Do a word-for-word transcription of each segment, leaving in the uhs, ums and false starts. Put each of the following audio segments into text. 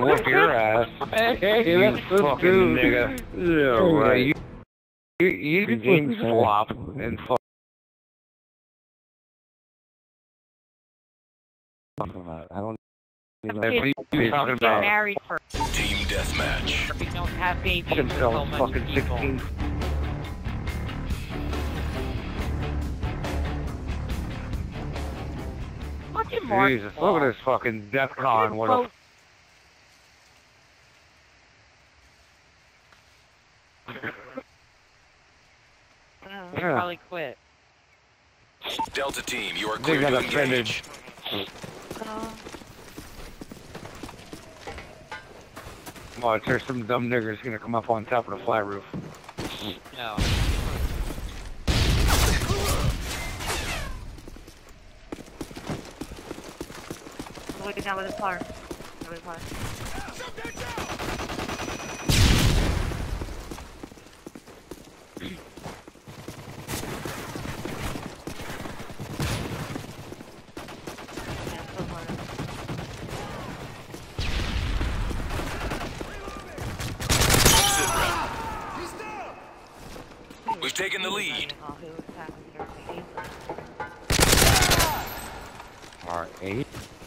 fucking whoop your ass. Hey, hey, You that's the fucking dude. nigga. Yeah, right. You, you, you can game flop and fuck. I don't What are you talking Get about? married first. Team deathmatch. We don't have babies Shit, with so so many fucking people. sixteen. Fucking Mark Jesus, Paul. look at this fucking Death Con. What a Uh, Yeah. Probably quit. Delta team, you are They clear got to offended. engage. Uh, Watch, there's some dumb niggers gonna come up on top of the flat roof. no. Look it down with his car. With his car. We've taken the lead. R eight.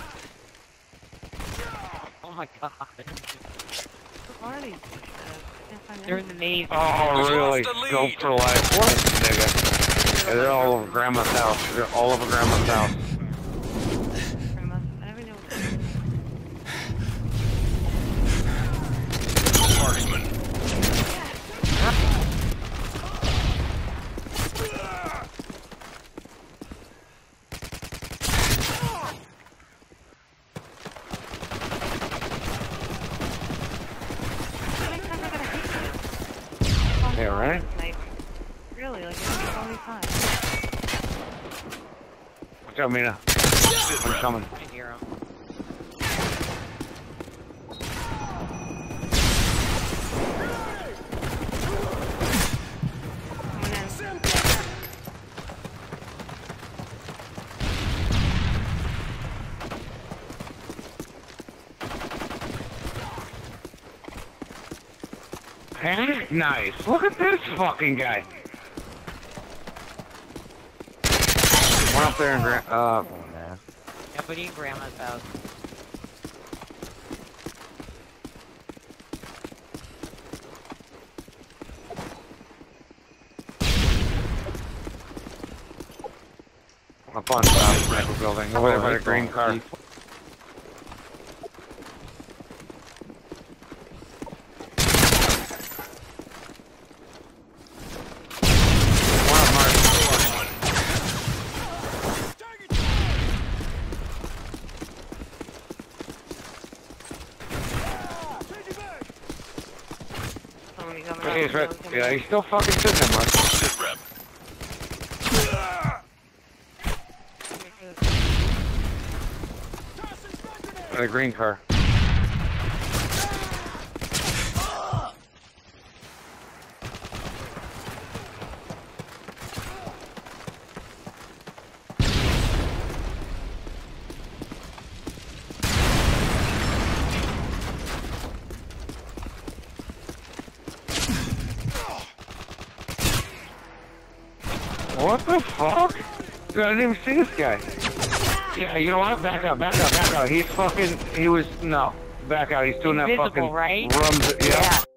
Oh my god. They're in the Navy. Oh, really? Lost the Go lead. for life. What a nigga. Yeah, they're all over Grandma's house. They're all over Grandma's house. Marksman. Yeah, right? Really, like, it's only time. Watch out, Mina. I'm coming. I hear him. Hey, nice. Look at this fucking guy. One up there in Grand. Uh, Oh, man. Nobody in Grandma's house. up on top of the medical building. Over there by the green car. He's right. Yeah, he's still fucking sitting there, Mark. Sit rep. The green car. What the fuck? Dude, I didn't even see this guy. Yeah, you know what? Back up, back up, back up. He's fucking, he was, no. Back out. He's doing that Invisible, fucking... right? Rums, yeah. Yeah.